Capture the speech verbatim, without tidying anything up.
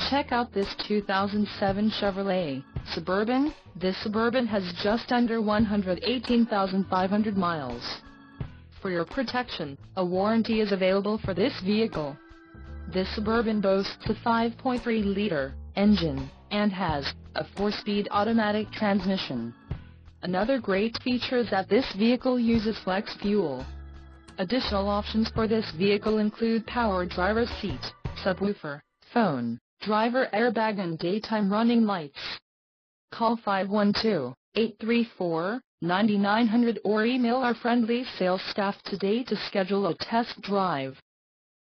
Check out this two thousand seven Chevrolet Suburban. This Suburban has just under one hundred eighteen thousand five hundred miles. For your protection, a warranty is available for this vehicle. This Suburban boasts a five point three liter engine and has a four-speed automatic transmission. Another great feature is that this vehicle uses flex fuel. Additional options for this vehicle include power driver's seat, subwoofer, phone, driver airbag and daytime running lights. Call five one two, eight three four, nine nine zero zero or email our friendly sales staff today to schedule a test drive.